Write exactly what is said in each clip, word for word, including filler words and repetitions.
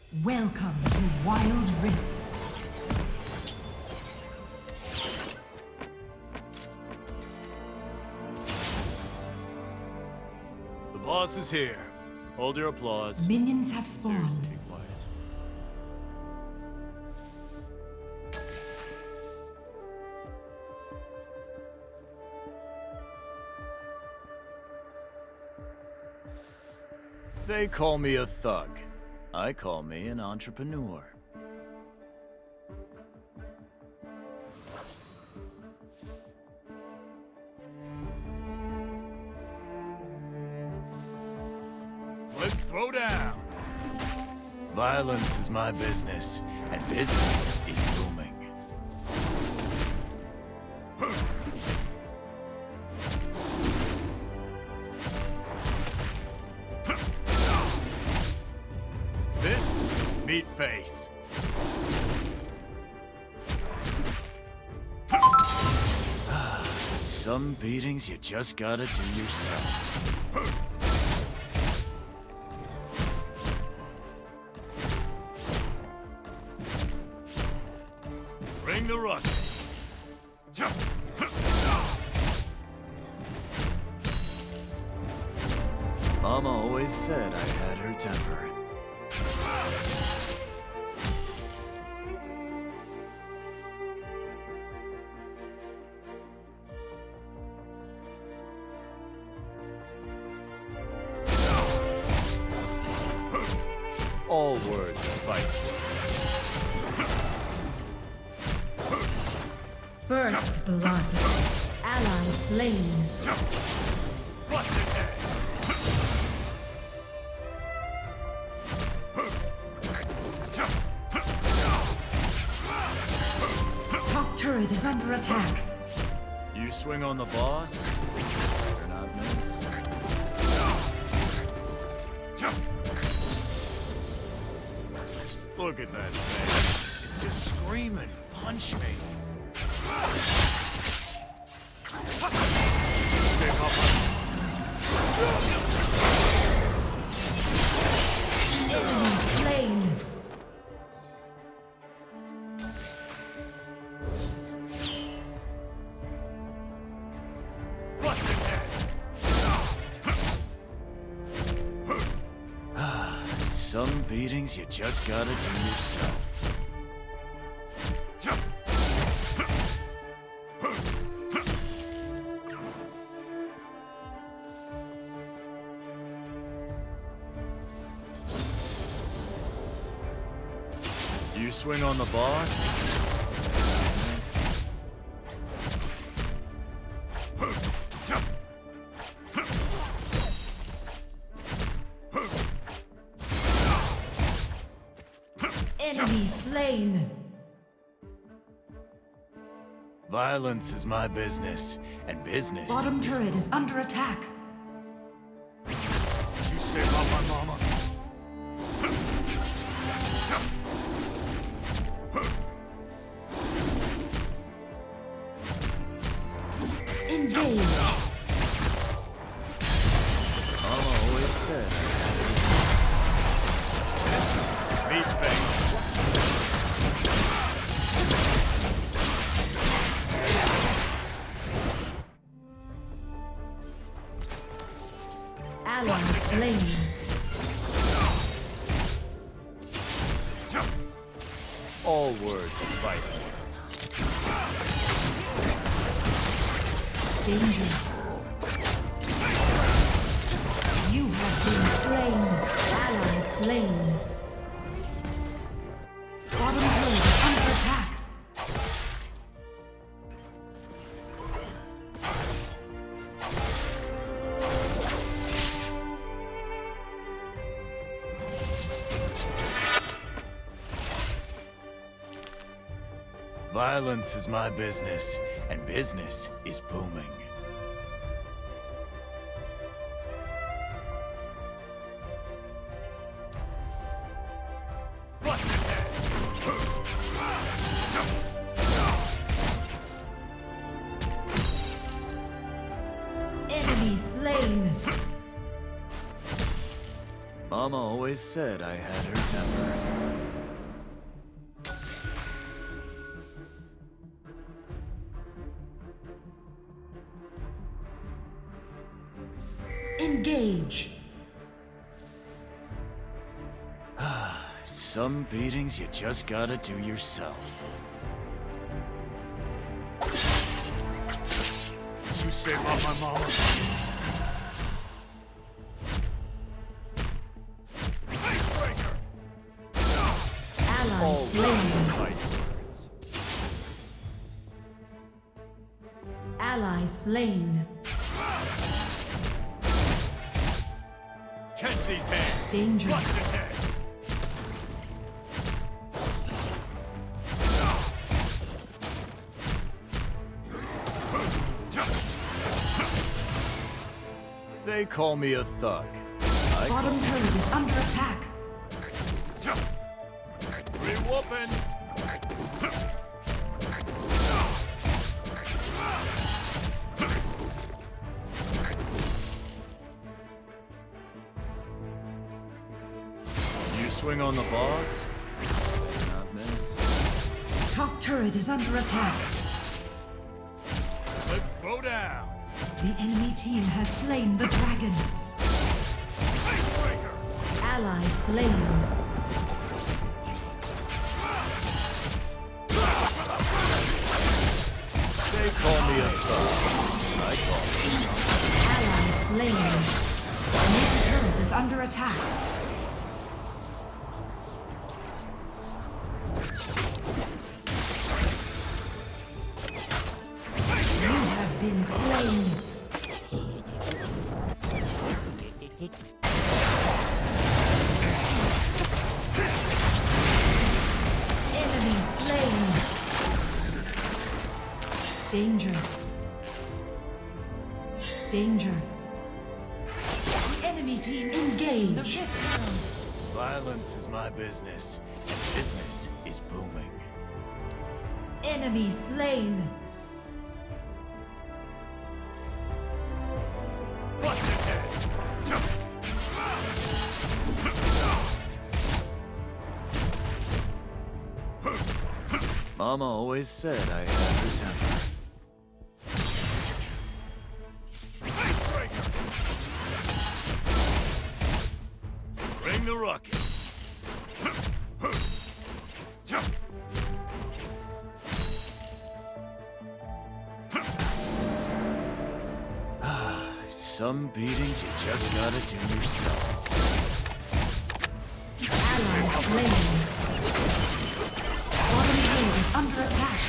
Welcome to Wild Rift. The boss is here. Hold your applause. Minions have spawned. Seriously, be quiet. They call me a thug. I call me an entrepreneur. Let's throw down. Violence is my business, and business is booming. Fist, meat face. Some beatings you just gotta do yourself. Bring the rush. Mama always said I had her temper. All words are fight words. First blood. Ally slain. Bust his head. Top turret is under attack. You swing on the boss, better not miss. Look at that thing. It's just screaming. Punch me. Stay up. Enemy slain. Bust his head. Some beatings you just gotta do yourself. You swing on the boss? Enemy slain. Violence is my business, and business Bottom is... turret is under attack. You save up my mama. Engage. Mama always said meat face. Ally slain. All words are fight words. Danger. You have been slain. Ally slain. Bottom turret is under attack. Violence is my business, and business is booming. Bust his head. Enemy slain. Mama Mama always said I had her temper. Engage. Some beatings you just gotta do yourself. Did you say about my mama? Icebreaker! Ally All slain. fighting words. Ally slain. Catch these hands! Danger. Busted head! They call me a thug. I Bottom turret is under attack. Three whoopings! You swing on the boss? Better not miss. Top turret is under attack. Let's throw down! The enemy team has slain the dragon. Icebreaker! Ally slain. They call me a thug. I call me Ally slain. Mid turret is under attack. You have been slain. Enemy slain. Danger. Danger. The enemy team engaged. The rift round. Violence is my business, and business is booming. Enemy slain. Busted head! Mama always said I had her temper. Icebreaker! Bring the rocket! Some beatings you just gotta do yourself. Ally slain. Bottom turret is under attack.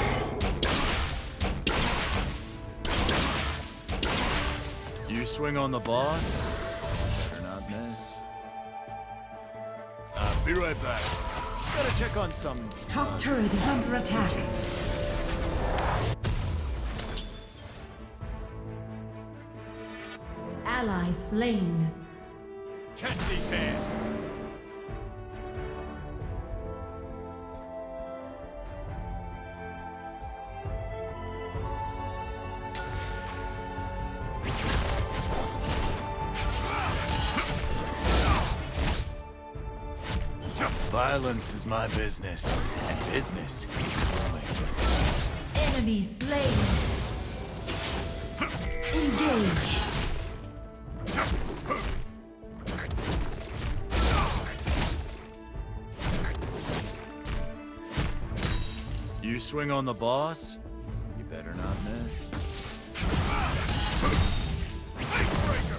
You swing on the boss? Better not miss. I'll be right back. Gotta check on some... Top uh, turret is under attack. Ally slain. Catch these hands! Violence is my business, and business is booming. Enemy slain. Engage. You swing on the boss? You better not miss. Icebreaker!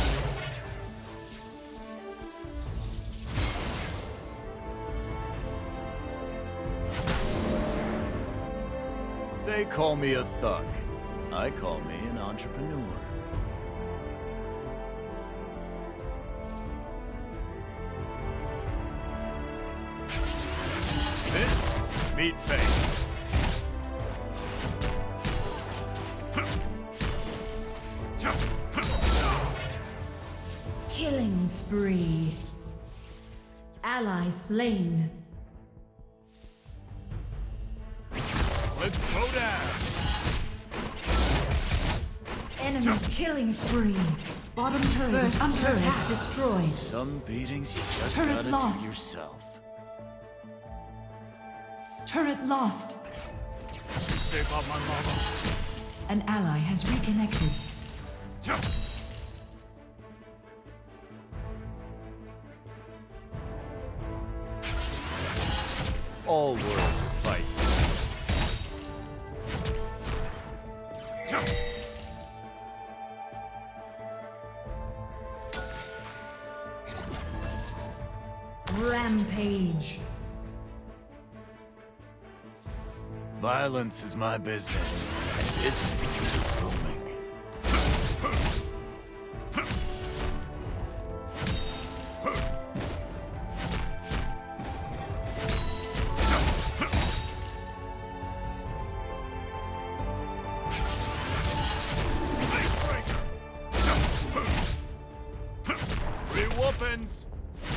They call me a thug. I call me an entrepreneur. Fist, meet face. Killing spree. Ally slain. Let's throw down. Enemy killing spree. Bottom turret is under attack. Destroyed. Some beatings you just Turret gotta lost. do yourself. Turret lost. You save up my mama. An ally has reconnected. All words are fight. Rampage. Violence is my business, and business is booming. Three weapons.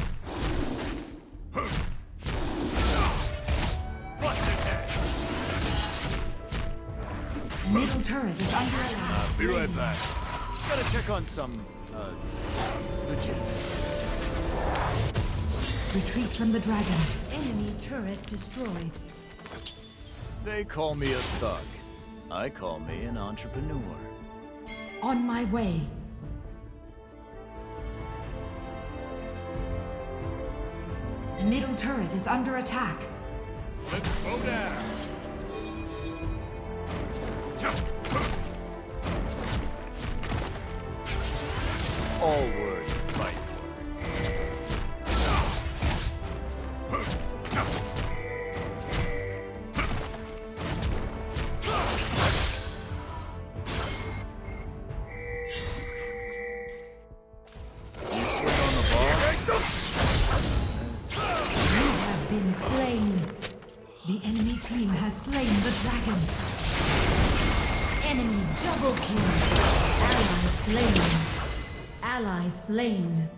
Middle turret is under attack. I'll be right back. Gotta check on some, uh, legitimate business. Retreat from the dragon. Enemy turret destroyed. They call me a thug. I call me an entrepreneur. On my way. Middle turret is under attack. Let's go down. All words fight words. You swing on the ball. You have been slain. The enemy team has slain the dragon. Enemy double kill. Ally slain. Ally slain.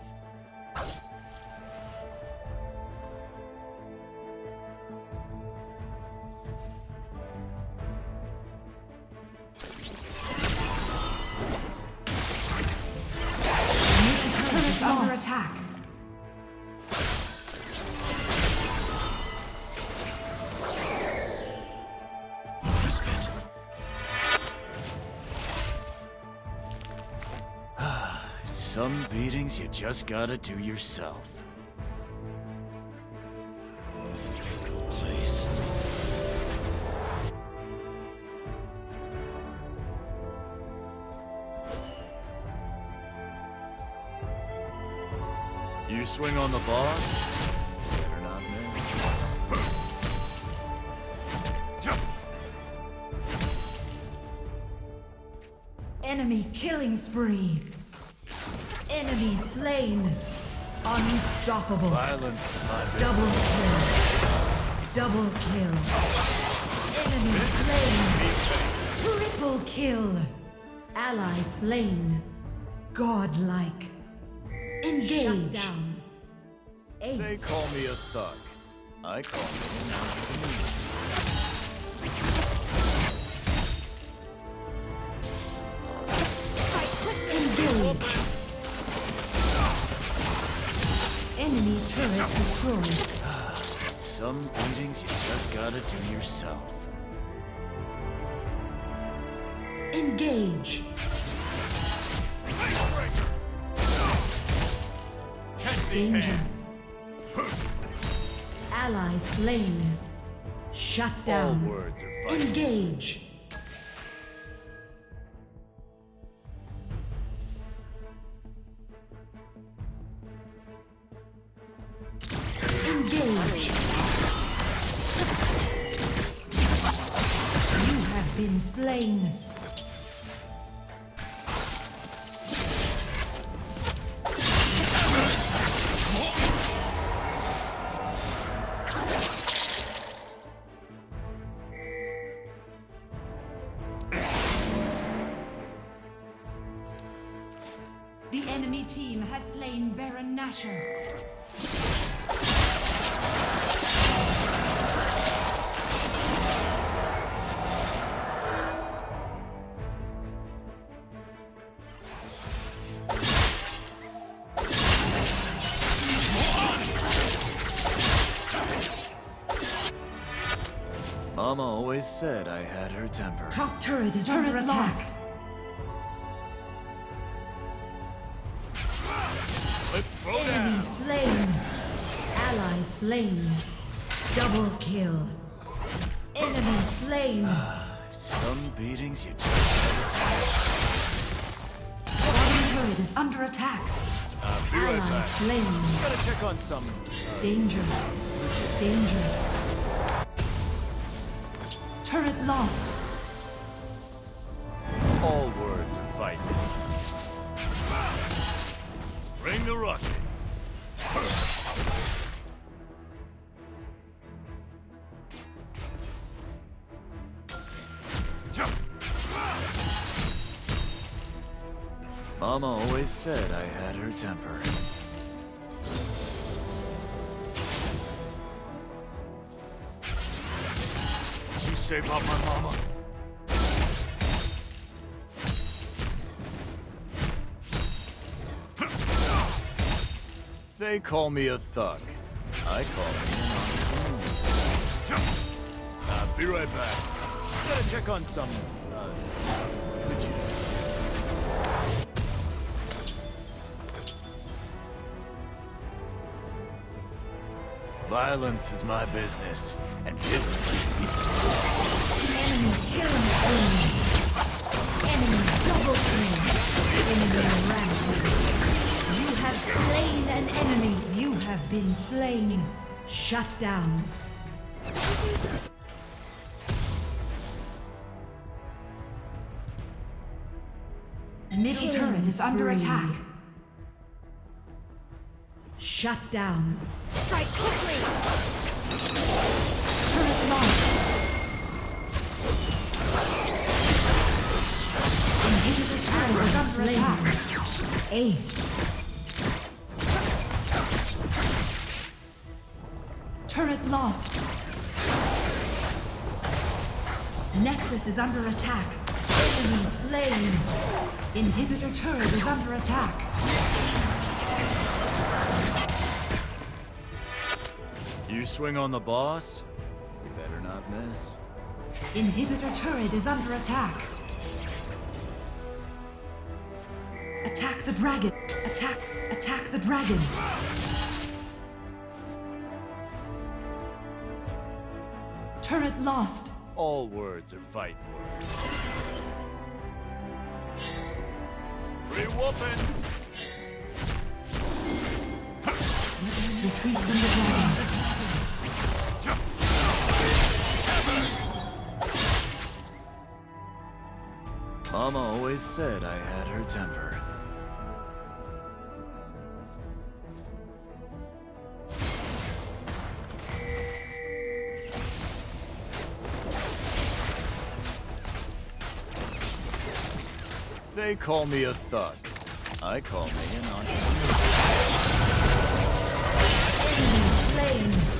Middle turret is under attack. Some beatings you just gotta do yourself. Please. You swing on the boss? Better not miss. Enemy killing spree. Enemy slain. Unstoppable. Violence is my business. Double kill. Double kill. Enemy slain. Triple kill. Ally slain. Godlike. Engage. Shut down. Ace. They call me a thug. I call me an entrepreneur. Engage. Enemy turret destroyed. Some beatings you just gotta do yourself. Engage. Danger. Ally slain. Shut All down. words are fighting. Engage. Engage. You have been slain. The enemy team has slain Baron Nashor. Mama always said I had her temper. Top turret is under attack. Let's throw Enemy down. slain. Ally slain. Double kill. Enemy slain. Some beatings you just Bottom turret is under attack. uh, be right Ally back. slain. Gotta check on some. Uh, Danger. Danger. Turret lost. all words are fight words. Bring the ruckus. Mama always said I had her temper. Did you say about my mama? They call me a thug. I call me an entrepreneur. Uh, be right back. Gotta check on some, uh, legitimate business. Violence is my business, and business is Enemy killing spree. Enemy double kill. Enemy rampage. You have slain an enemy. You have been slain. Shut down. Middle turret is under attack. Shut down. Strike quickly! Turret lost. Inhibitor turret is under attack. Ace. Turret lost. Nexus is under attack. Enemy slain. Inhibitor turret is under attack. You swing on the boss, you better not miss. Inhibitor turret is under attack. Attack the dragon. Attack. Attack the dragon. Turret lost. All words are fight words. Free whoopins! Retreat from the dragon. Mama always said I had her temper. They call me a thug. I call me an entrepreneur. Enemy slain.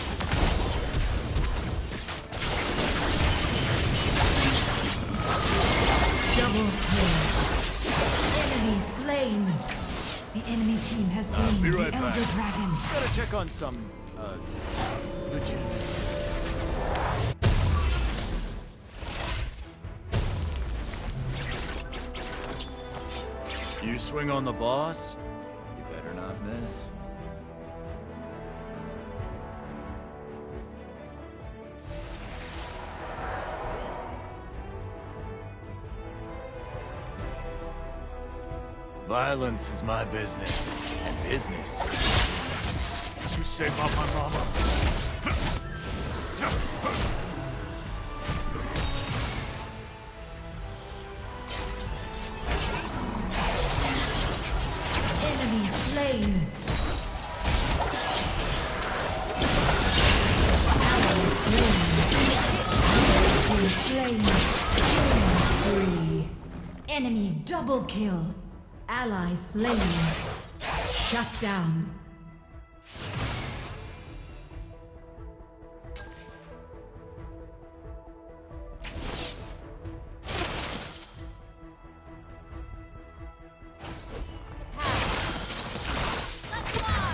Double kill. Enemy slain. The enemy team has slain be the right Elder back. Dragon. Gotta check on some, uh, legitimate business. You swing on the boss, you better not miss. Violence is my business, and business. Did you say about my mama? Enemy slain. Ally slain. Enemy slain. Killing spree. Enemy double kill. Ally slain. Shut down.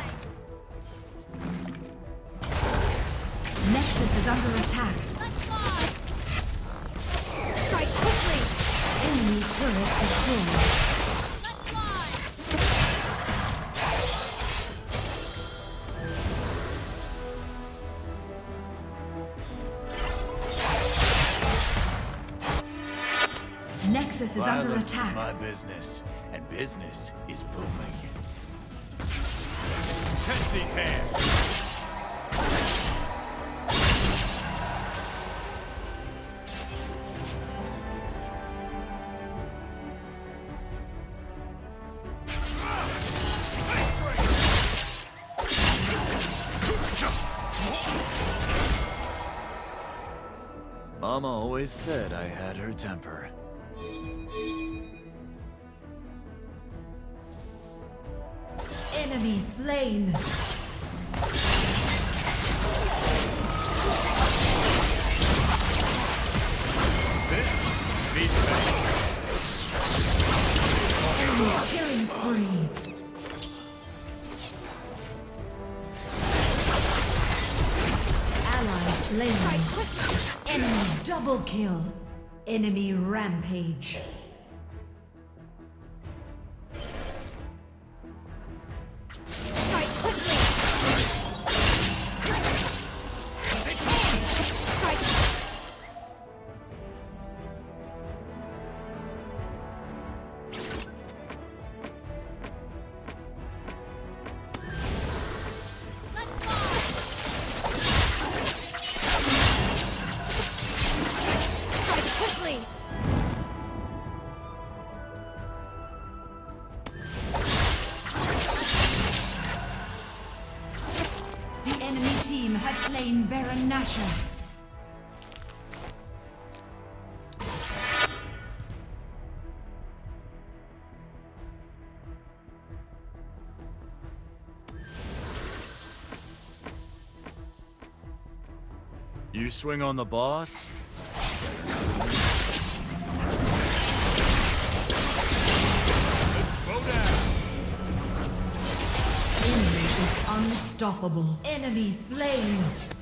Nexus is under attack. Let's fly! Nexus is under Violence attack. is my business, and business is booming. Catch these hands! Mama always said I had her temper. Enemy slain. This beats me. Enemy killing spree. Ally slain. Enemy double kill. Enemy rampage. Has slain Baron Nashor. You swing on the boss? Let's go down! Enemy is unstoppable. Enemy slain.